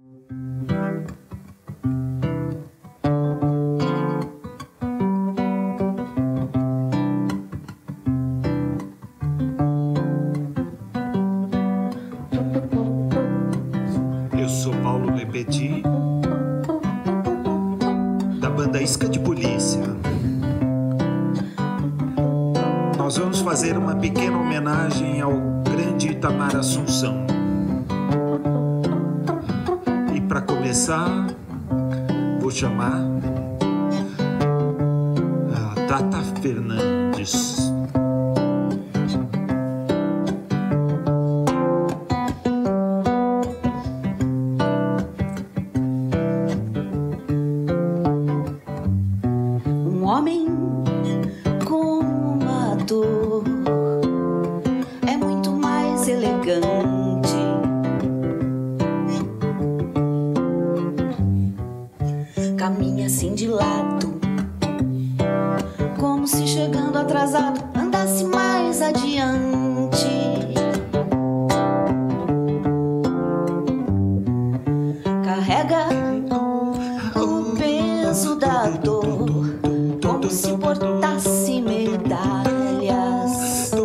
Eu sou Paulo Lepedi, da banda Isca de Polícia. Nós vamos fazer uma pequena homenagem ao grande Itamar Assunção. E para começar, vou chamar a Tata Fernandes. Caminha assim de lado, como se chegando atrasado andasse mais adiante. Carrega o peso da dor, como se portasse medalhas.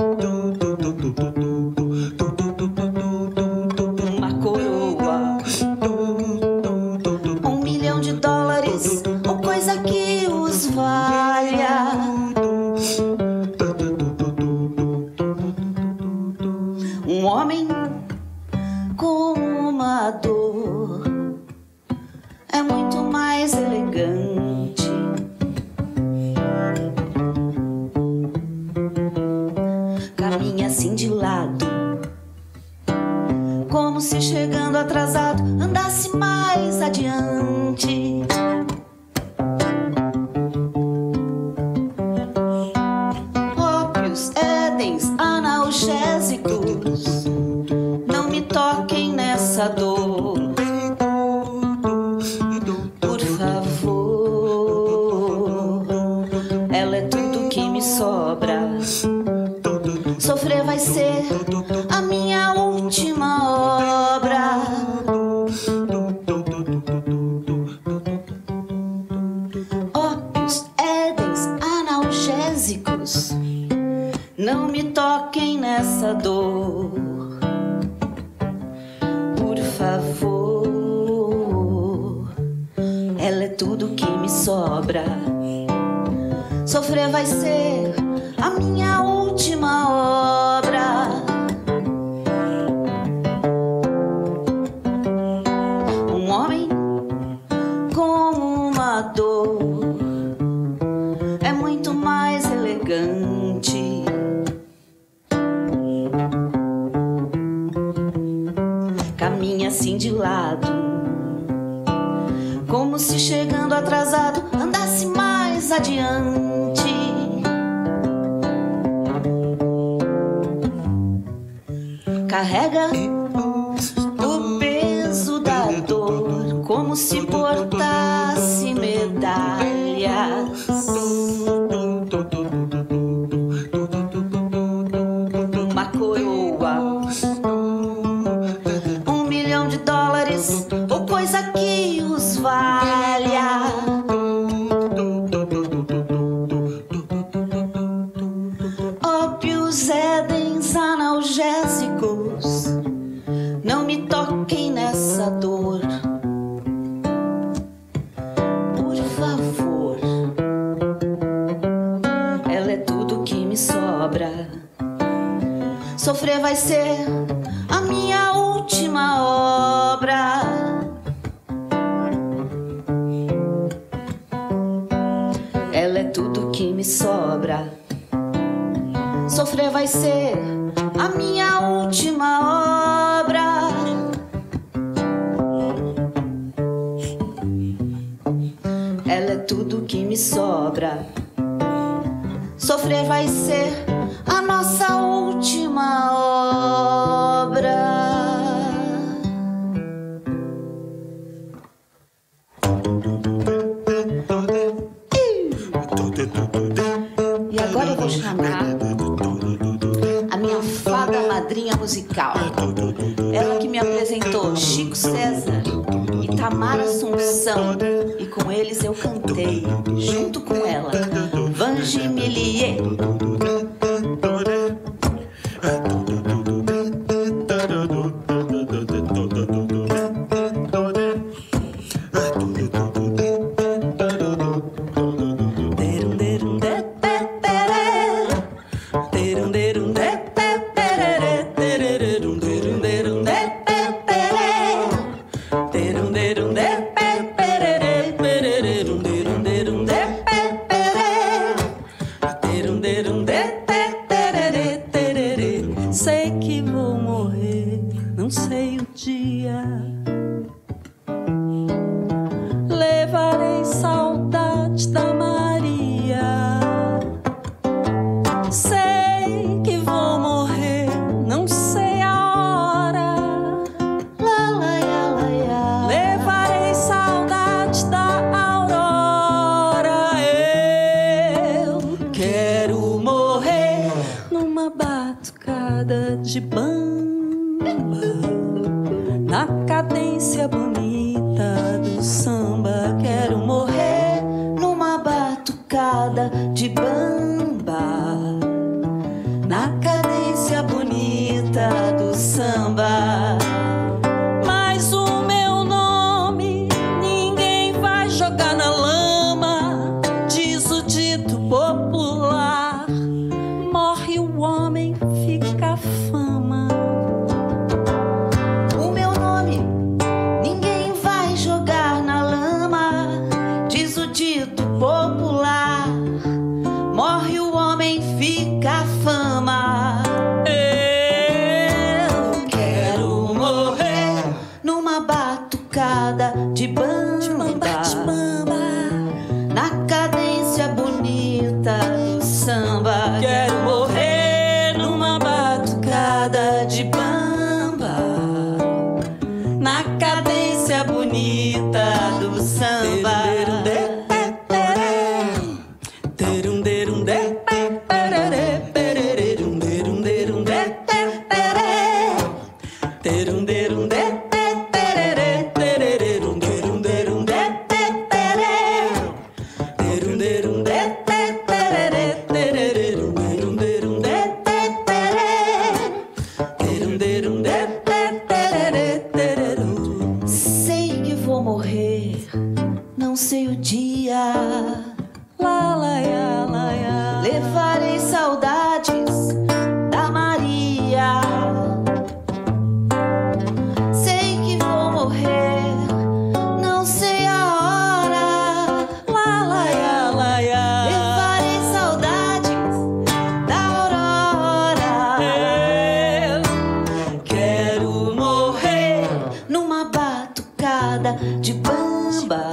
Uma coroa, $1 milhão, ou coisa que os valha. Um homem com uma dor é muito mais elegante. Caminha assim de lado, como se chegando atrasado andasse mais adiante. Ópios, édens, analgésicos, não me toquem nessa dor, por favor. Ela é tudo que me sobra. Sofrer vai ser a minha última obra. Ópios, édens, analgésicos, não me toquem nessa dor, por favor. Ela é tudo que me sobra. Sofrer vai ser a minha última obra. Um homem com uma dor é muito mais elegante. Caminha assim de lado, como se chegando atrasado andasse mais adiante. Carrega o peso da dor, como se portasse medalhas. Uma coroa, $1 milhão, ou coisa que os valha. Ópios, édens, analgésicos, não me toquem nessa dor, por favor. Ela é tudo que me sobra. Sofrer vai ser a minha última obra. Ela é tudo que me sobra. Sofrer vai ser a minha última obra. Ela é tudo que me sobra. Sofrer vai ser a nossa última obra. E agora eu vou chamar a minha fada madrinha madrinha musical. Ela que me apresentou Chico César e Tamara Assunção, e com eles eu cantei, junto com ela, Vange Millier. Sei que vou morrer, não sei o dia. Levarei saudade da Maria. Sei que vou morrer, não sei a hora. Levarei saudade da aurora. Eu quero morrer numa batucada de bamba, na cadência bonita do samba. Quero morrer Numa batucada de bamba, na cadência bonita do samba. mas o meu nome ninguém vai jogar na lama. Diz o dito popular: morre o homem, fica a fama. O meu nome ninguém vai jogar na lama, diz o dito popular. Morre o homem, fica a fama. Eu quero morrer Numa batucada de bamba, na cadência bonita do samba. Quero morrer numa batucada de bamba, Na cadência bonita do samba. Sei que vou morrer, não sei o dia. Levarei saudades da Maria. Sei que vou morrer, não sei a hora. Levarei saudades da aurora. Eu quero morrer Numa batucada de bamba,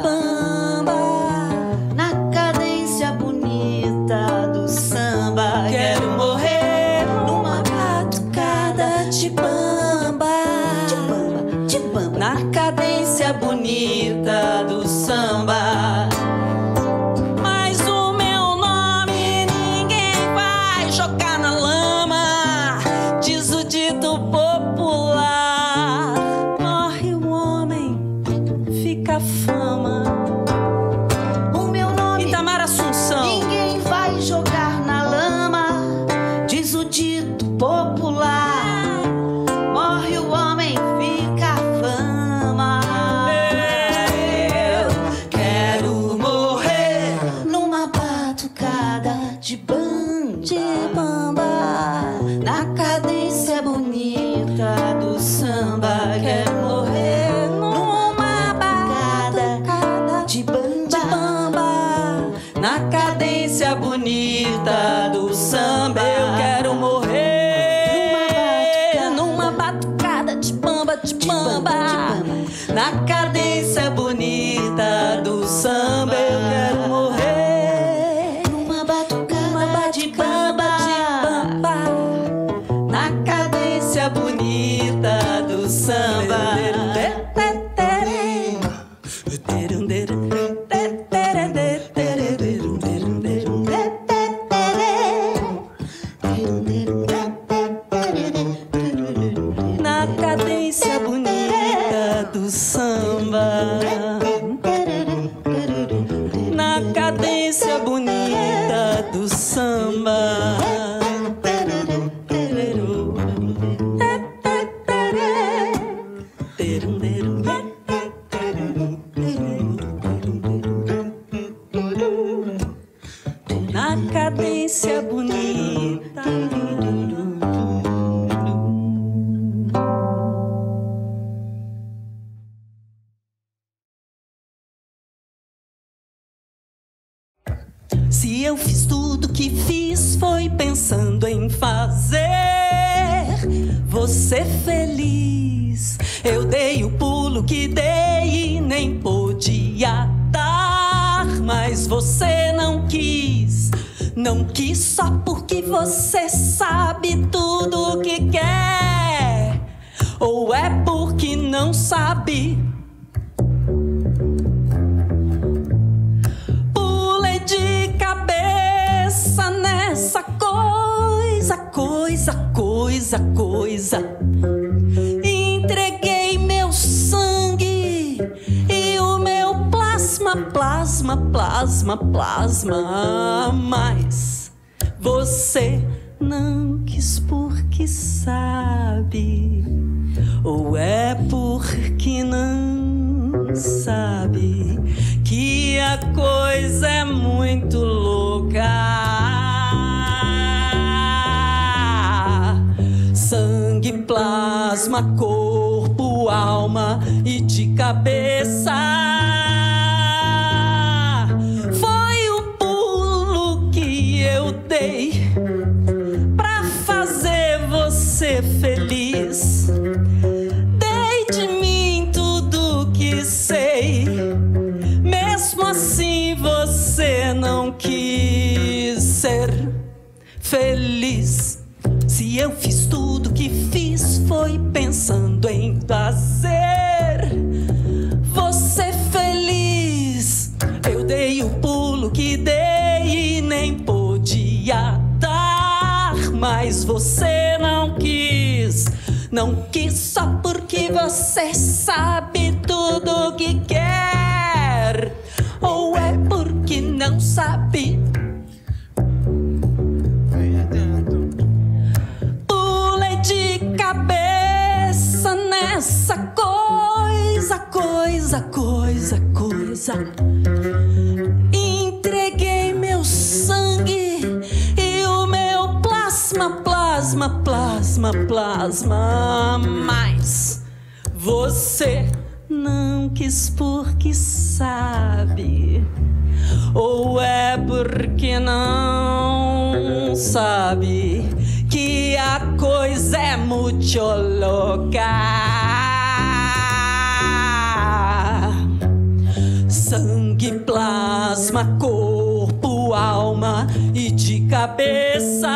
na cadência bonita do samba. Quero morrer numa batucada de bamba, de bamba, na cadência bonita do samba. Mas o meu nome ninguém vai jogar na lama, diz o dito popular. Morre o homem, fica a fama. o meu nome Tamara Assunção. ninguém vai jogar na lama, diz o dito popular. Morre o homem, fica a fama. Eu quero morrer Numa batucada de bamba, na cadência bonita do samba. Quero morrer numa batucada de bamba, na cadência bonita do samba. Eu quero morrer numa batucada de bamba, na cadência bonita do samba. Eu quero morrer numa batucada de bamba, na cadência bonita do samba. do samba. Na cadência bonita. Se eu fiz tudo que fiz foi pensando em fazer você feliz. Eu dei o pulo que dei e nem podia dar, mas você não quis. Não quis só porque você sabe tudo o que quer, ou é porque não sabe? Pulei de cabeça nessa coisa. Entreguei meu sangue e o meu plasma, mas você não quis porque sabe, ou é porque não sabe que a coisa é muito louca. Sangue, plasma, corpo, alma e de cabeça. Foi o pulo que eu dei pra fazer você feliz. Dei de mim tudo que sei, mesmo assim você não quis ser feliz. Se eu fiz tudo que fiz foi pensando em fazer você feliz. Eu dei o pulo que dei e nem podia dar, mas você não quis. Não quis só porque você sabe tudo o que quer, ou é porque não sabe? Pulei de cabeça nessa coisa. Entreguei meu sangue e o meu plasma, mas você não quis porque sabe, ou é porque não sabe que a coisa é muito louca. Sangue, plasma, corpo, alma e de cabeça.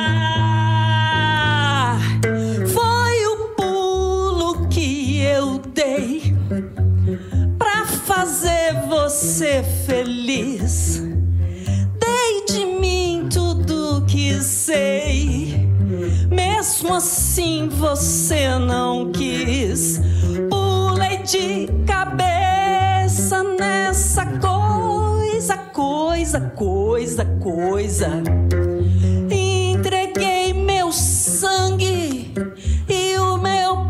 Foi o pulo que eu dei pra fazer você feliz. Dei de mim tudo que sei, mesmo assim você não quis. Pulei de cabeça nessa coisa. Entreguei meu sangue e o meu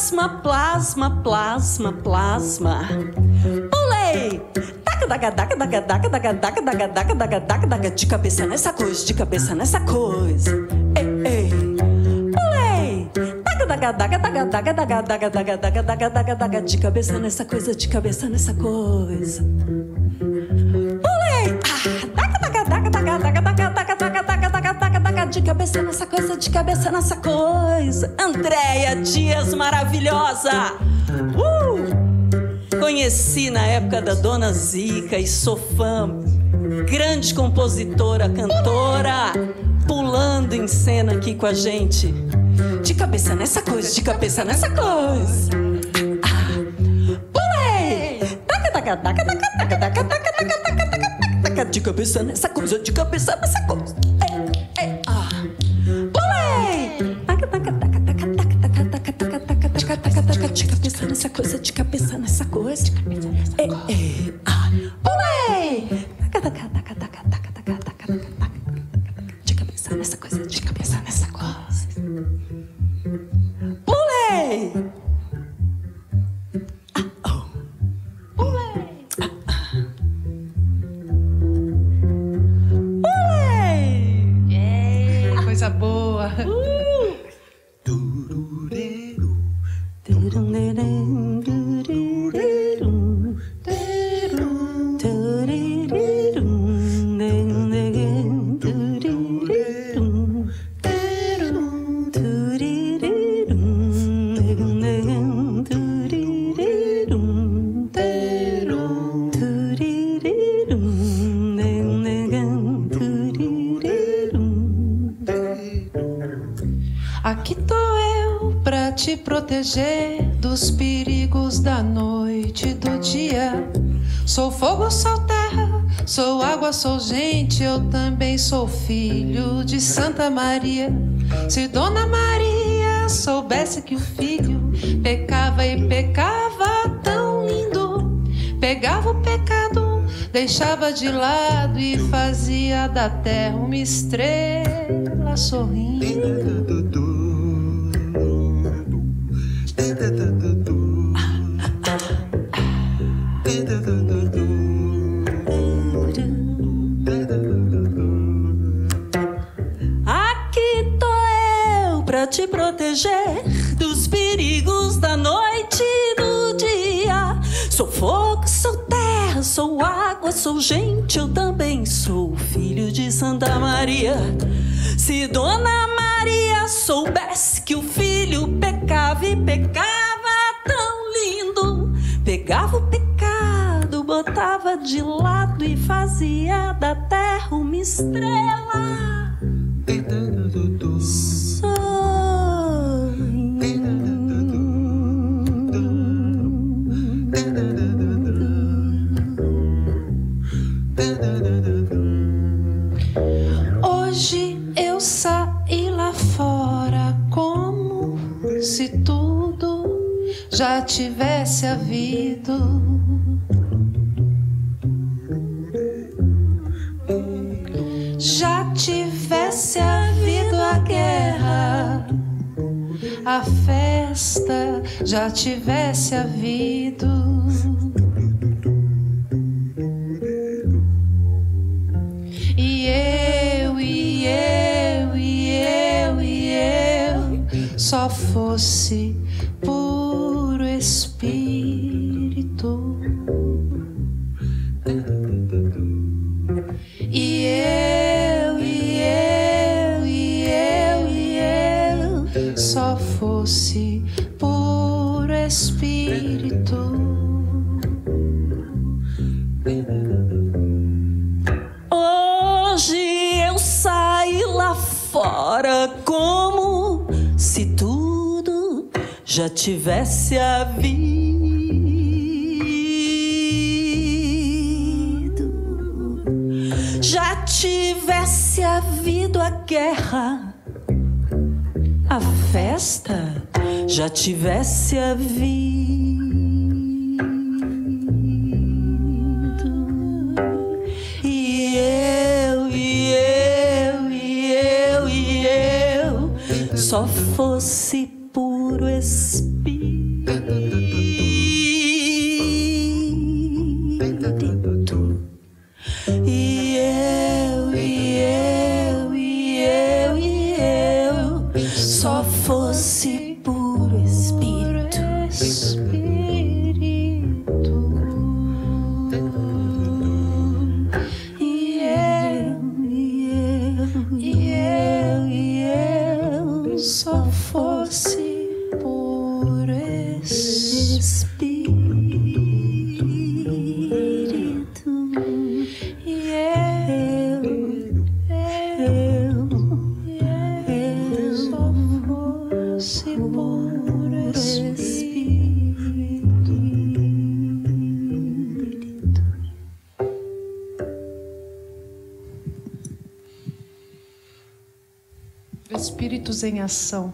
plasma. Pulei de cabeça nessa coisa. Ei. Pulei de cabeça nessa coisa. Pulei de cabeça nessa coisa. Andréia Dias, maravilhosa. Conheci na época da Dona Zica e sou fã. Grande compositora, cantora, pulando em cena aqui com a gente. De cabeça nessa coisa. Pulei de cabeça nessa coisa. Pulei de cabeça nessa coisa. Pulei nessa coisa, de cabeça nessa coisa. Pulei! Pulei! Pulei! Yeah. Coisa boa! Aqui tô eu pra te proteger dos perigos da noite e do dia. Sou fogo, sou terra, sou água, sou gente. Eu também sou filho de Santa Maria. Se Dona Maria soubesse que o filho pecava e pecava tão lindo, pegava o pecado, deixava de lado e fazia da terra uma estrela sorrindo. Aqui tô eu pra te proteger dos perigos da noite e do dia. Sou fogo, sou terra, sou água, sou gente. Eu também sou filho de Santa Maria. Se Dona Maria soubesse que o filho pecava e pecava tão lindo, pegava o pecado, botava de lado e fazia da terra uma estrela Hoje eu saí lá fora como se tudo já tivesse havido. Já tivesse havido a guerra, a festa já tivesse havido. E eu só fosse puro espírito. E eu só fosse puro espírito. Hoje eu saí lá fora como se tudo já tivesse havido. Já tivesse havido a guerra, a festa já tivesse havido. E eu só fosse puro espírito. E eu só fosse puro espírito. E eu só fosse puro espírito. Espíritos em ação.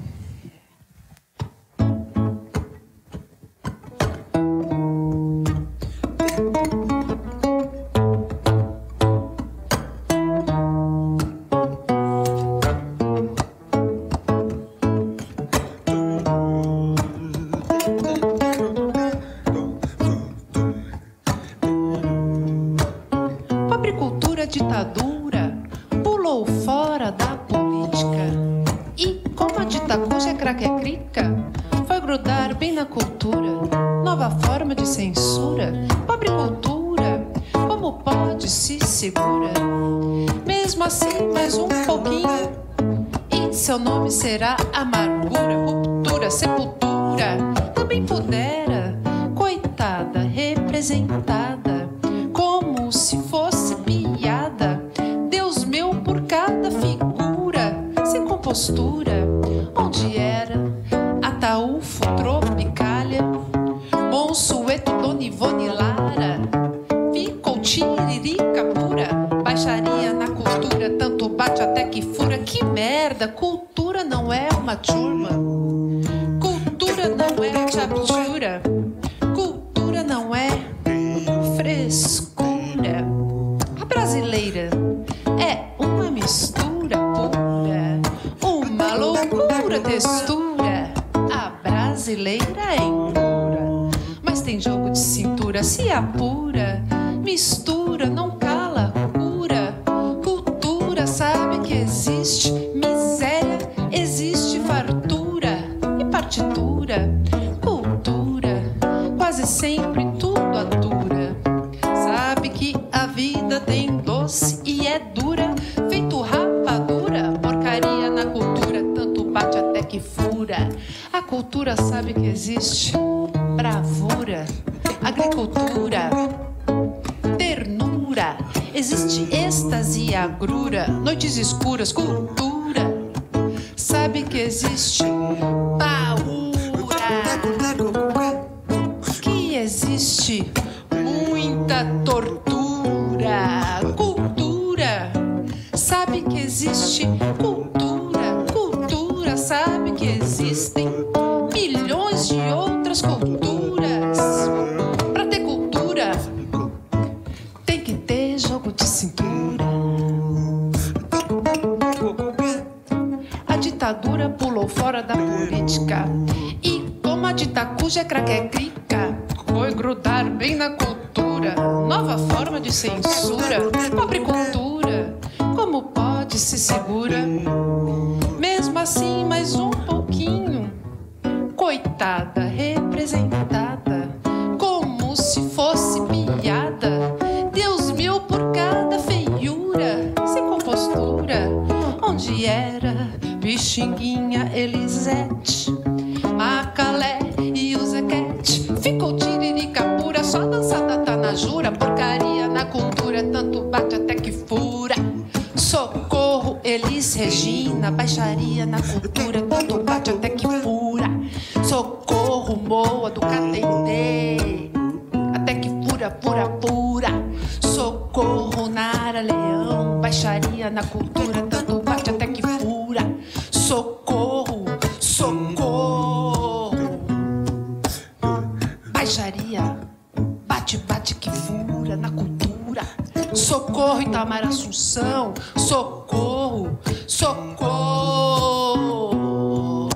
fora da política. E como a de Itacuja é craque-crica, foi grudar bem na cultura. Nova forma de censura, pobre cultura, como pode se segura? Mesmo assim, mais um pouquinho, e seu nome será amargura, ruptura, sepultura. Também pudera, coitada, representada, como se fosse piada. Deus meu, por cada figura, sem compostura, onde era Ataúfo, Tropicália, Monsueto, Dona Ivone Lara, ficou tiririca pura, baixaria na cultura, tanto bate até que fura. Que merda, cultura não é uma turma, cultura não é chaptura, cultura não é frescura. A brasileira é uma mistura pura, uma loucura textura. A brasileira é impura, mas tem jogo de cintura, se apura. Mistura, não cala, cura. Cultura sabe que existe miséria, existe fartura e partitura. Cultura, quase sempre tudo atura. Sabe que a vida tem doce e é dura, feito rapadura. Porcaria na cultura, tanto bate até que fura. A cultura sabe que existe bravura, agricultura, ternura, existe êxtase e agrura, noites escuras, cultura. Sabe que existe paura, que existe muita tortura. Cultura, sabe que existe cultura. Cultura, sabe que existem milhões de outras culturas. Pra ter cultura, tem que ter jogo de cintura. A ditadura pulou fora da política. E como a de Itacuja é craque-crica, foi grudar bem na cultura. Nova forma de censura, pobre cultura, como pode se segura? Mesmo assim, mais um pouquinho, coitada, representada, como se fosse piada. Deus meu, por cada feiura, sem compostura, onde era Pixinguinha, Elisete, Macalé e o Zequete. Ficou tiririca pura, só dançada tá na jura. Porcaria na cultura, tanto bate até que fura. Socorro, Elis Regina, baixaria na cultura, tanto bate até que fura. Socorro, Moa do Catendê, até que fura, fura, fura. Socorro, Nara Leão, baixaria na cultura, tanto bate até que fura. Socorro, socorro, baixaria, bate, bate que fura na cultura. Socorro, Itamar Assunção, socorro, socorro.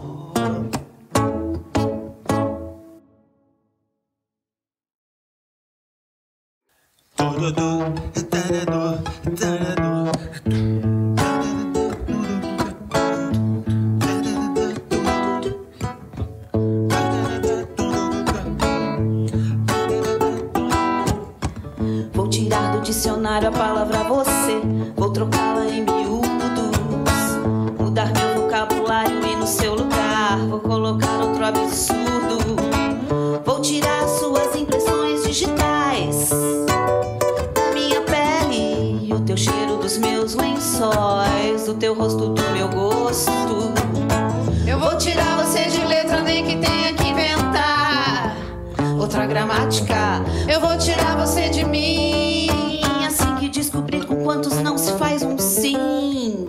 Vou tirar do dicionário a palavra você, vou trocá-la em miúdos, mudar meu vocabulário e no seu lugar vou colocar outro absurdo. Vou tirar suas impressões digitais da minha pele, o teu cheiro dos meus lençóis, do teu rosto, do meu gosto. Eu vou tirar você de letra, nem que tenha que inventar outra gramática. Eu vou tirar você de mim, assim que descobrir com quantos não se faz um sim.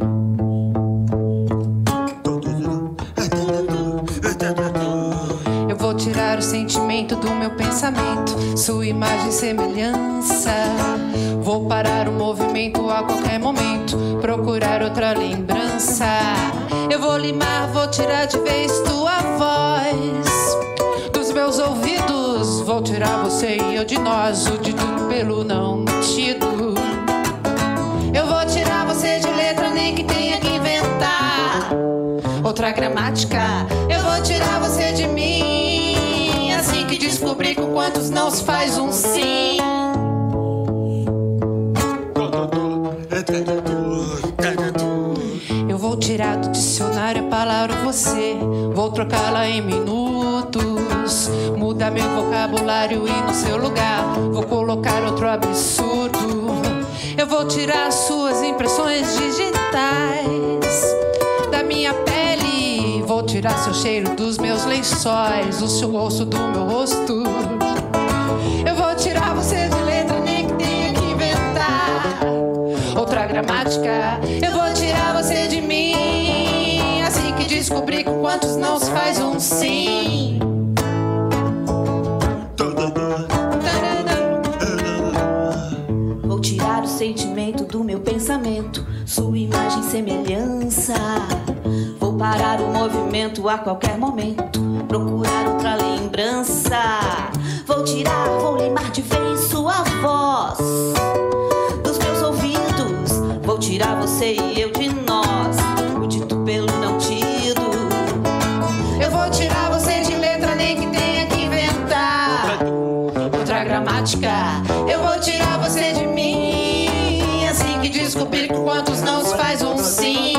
Eu vou tirar o sentimento do meu pensamento, sua imagem e semelhança. Vou parar o movimento a qualquer momento, procurar outra lembrança. Eu vou limar, vou tirar de vez tua voz dos meus ouvidos. Vou tirar você e eu de nós, o dito pelo não tido. Eu vou tirar você de letra, nem que tenha que outra gramática. Eu vou tirar você de mim, assim que descobrir com quantos não se faz um sim. Eu vou tirar do dicionário a palavra você, vou trocá-la em minutos, mudar meu vocabulário e no seu lugar vou colocar outro absurdo. Eu vou tirar suas impressões digitais da minha pele, vou tirar seu cheiro dos meus lençóis, o seu rosto do meu rosto. Eu vou tirar você de letra, nem que tenha que inventar outra gramática. Eu vou tirar você de mim, assim que descobrir com quantos não se faz um sim. Vou tirar o sentimento do meu pensamento, sua imagem e semelhança. Vou parar o movimento a qualquer momento, procurar outra lembrança. Vou tirar, vou limar de vez sua voz dos meus ouvidos. Vou tirar você e eu de nós, o dito pelo não tido. Eu vou tirar você de letra, nem que tenha que inventar outra gramática. Eu vou tirar você de mim, assim que descobrir com quantos não se faz um sim.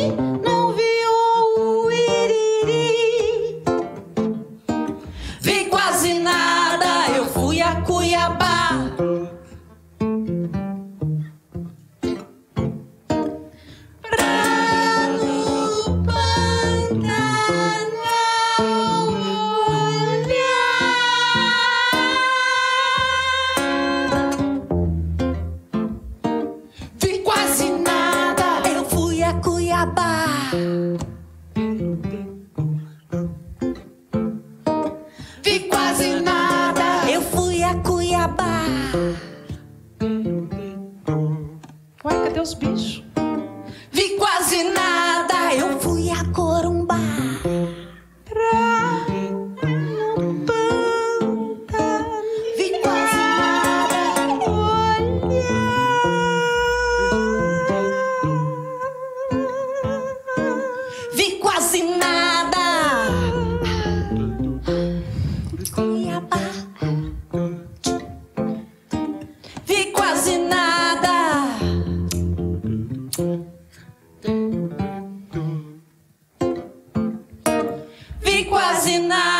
Vi quase nada. Eu fui a Cuiabá. Ué, cadê os bichos? Vi quase nada. Eu fui a Corumbá. Vi quase nada. Vi quase nada. Cuiabá. Vi quase nada. Vi quase nada.